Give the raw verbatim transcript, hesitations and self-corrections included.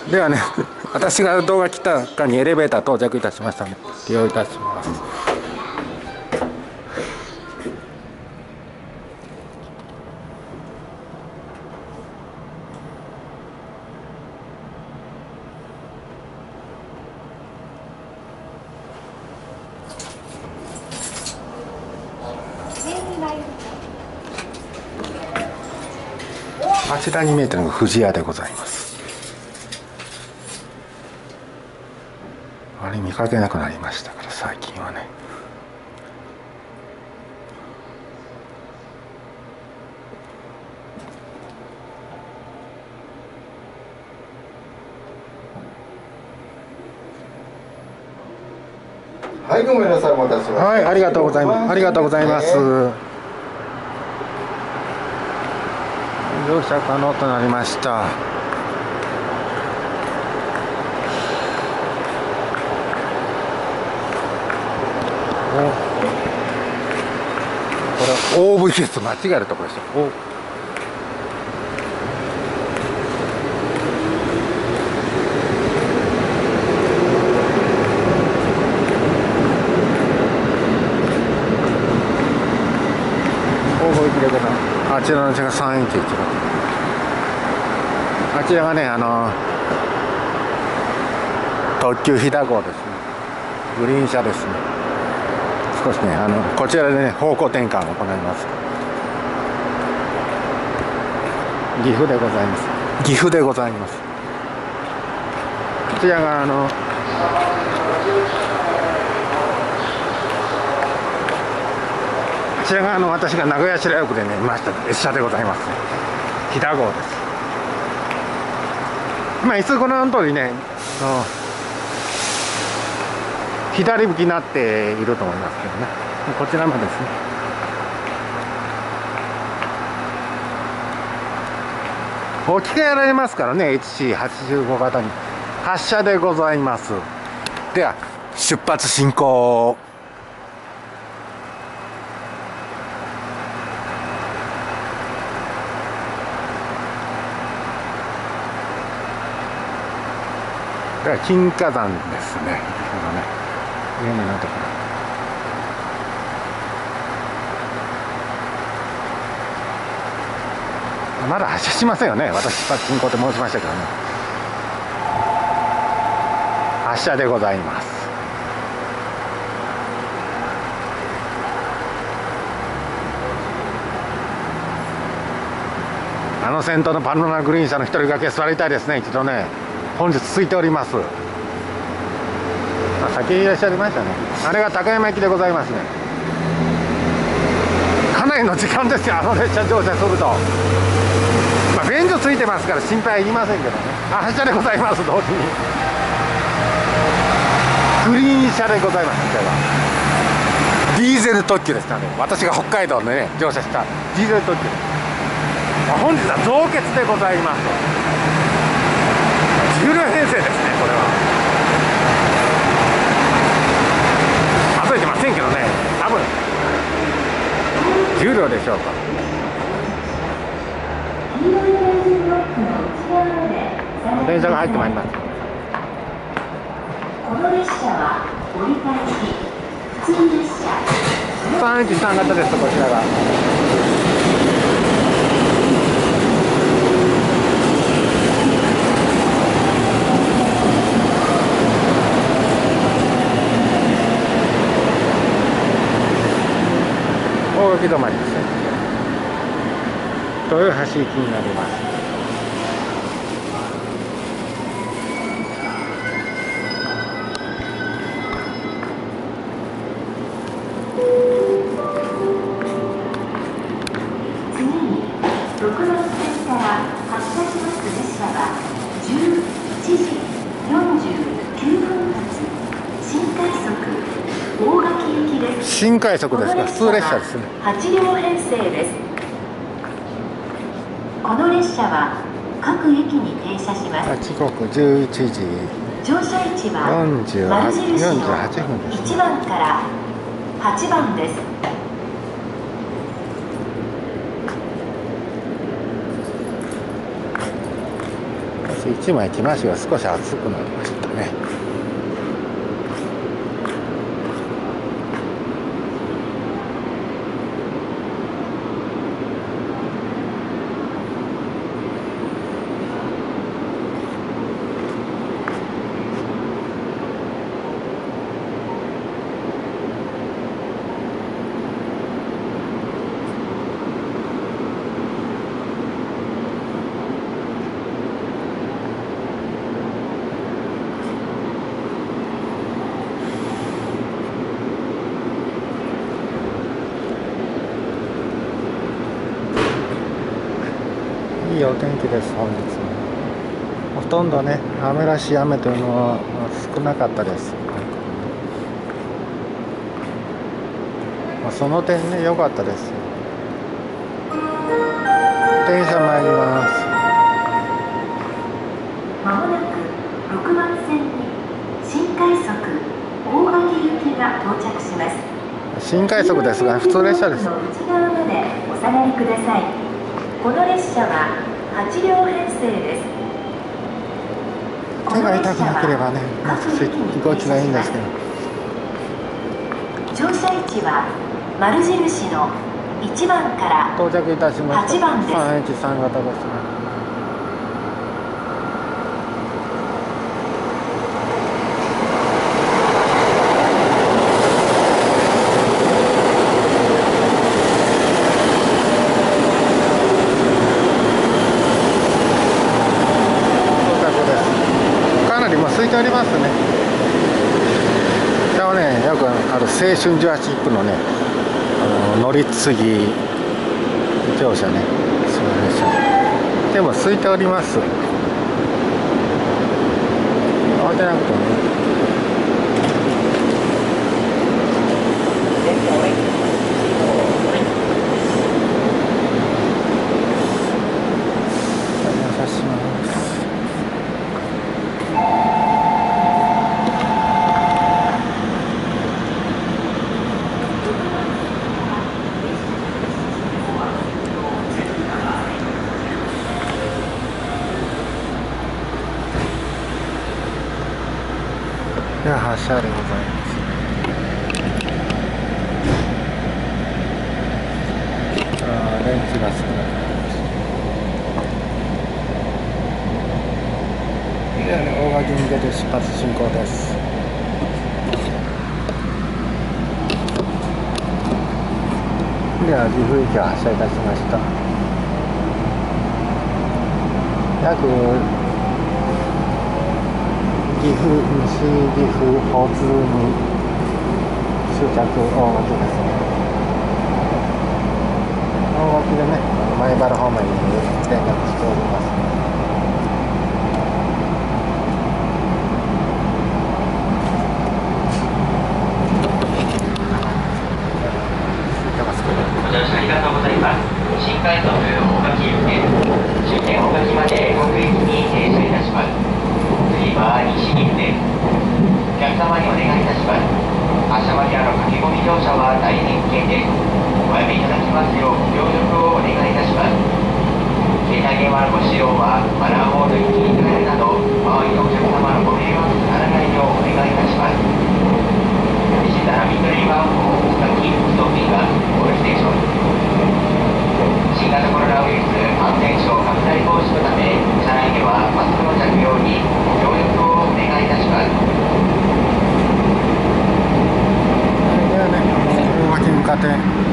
ではね、私が動画来たかにエレベーター到着いたしましたので利用いたします。あちらに見えてるのが富士屋でございます。あれ見かけなくなりましたから最近はね。 はい、ごめんなさい、お待たせしました。 はい、ありがとうございます。ありがとうございます。乗車可能となりました。これ オーブイエス 間違えるところでしょ。おあちらのがさんいちいちだ。あちらがね、あの特急ひだ号ですね。グリーン車ですね。少しね、あのこちらでね方向転換を行います。岐阜でございます。岐阜でございます。こちらがあのこちらがあの私が名古屋白横でねいました列車でございますね。飛騨号です。まあいつご覧の通りね、左向きになっていると思いますけどね。こちらもですね、置き換えられますからね。 エイチシーはちじゅうご 型に発車でございます。では出発進行。金華山ですね。有名なところ。まだ発車しませんよね。私出発進行と申しましたけどね。発車でございます。あの先頭のパノラグリーン車の一人掛け座りたいですね。一度ね。本日空いております。あ、先いらっしゃいましたね。あれが高山駅でございますね。かなりの時間ですよ、あの列車乗車すると。まあ便所ついてますから心配いりませんけどね。あ、発車でございます。同時にグリーン車でございます。これはディーゼル特急でしたね。私が北海道でね乗車したディーゼル特急です。本日は増結でございます。じゅう両編成ですね。これは数えてませんけどね、多分じゅう両でしょうか。電車が入ってまいります。 この列車は折り返し普通列車さんいちさん型です。こちらが大垣止まりですね。豊橋行きになります。 次にろくばん線から発車します列車はじゅういちじよんじゅうきゅうふん発新快速大垣行きです。 新快速ですか。普通列車ですね。 はち両編成です。この列車は各駅に停車します。 時刻じゅういちじ乗車位置はよんじゅうはちふんです。 いちばんからはちばんです。 。一枚着ましたが少し暑くなりましたね。いいお天気です。本日もほとんどね、雨らしい雨というのは少なかったです。まあ、その点ね、良かったです。電車参ります。 まもなくろくばん線に新快速大垣行きが到着します。 新快速ですが、普通列車です。 内側までお下がりください。この列車ははちりょう編成です。 手が痛くなければね、もう少し動きがいいんですけど。 乗車位置は丸印のいちばんから到着いたしました。 はちばんです。 さんエイチさん型ですね。空いておりますね。でもね、よくある青春ジュラシックのね、あの乗り継ぎ乗車ね、そう列車。でも空いております。慌てなくてもね。では発車でございます。ああ、電池が少なくなりました。ではね、大垣に向けて出発進行です。では岐阜駅を発車いたしました。約岐阜、西岐阜交通に終着大垣ですね。大垣でね、米原方面に連絡しております。 ご乗車ありがとうございます。新快速大垣行き、終点大垣まで各駅に停車いたします。次は西岐阜です。お客様にお願いいたします。発車間際の駆け込み乗車は大変危険です。おやめいただきますようご協力をお願いいたします。携帯電話のご使用はマナーモードに切り替えるなど、周りのお客様のご迷惑とならないようお願いいたします。西田並鳥番号木ストッピングはゴールステーション。新型コロナウイルス感染症拡大防止のため、車内ではマスクの着用にご協力をお願いいたします。 ではね、大垣に向かって